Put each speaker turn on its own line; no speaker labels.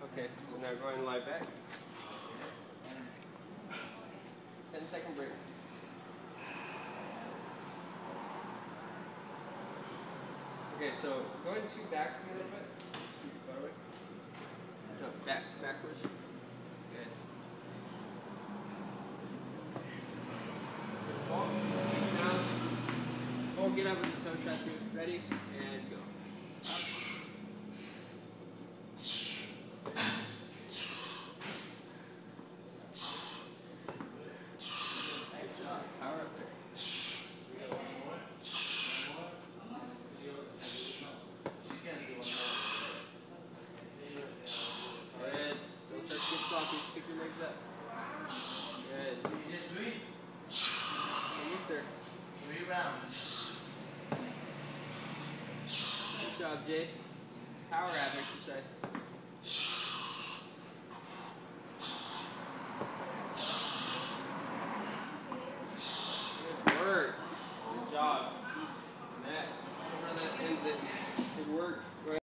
Okay, so now go ahead and lie back. 10-second break. Okay, so go ahead and scoot back a little bit. Scoot your butt away. No, backwards. Good. Ball, bounce. Ball, get up with the toe touch. Ready, and go. Power up there. Good. Don't start to get sloppy. Pick your legs up. Good.
You did 3?
Yes, sir.
3 rounds.
Good job, Jay. Power ab exercise.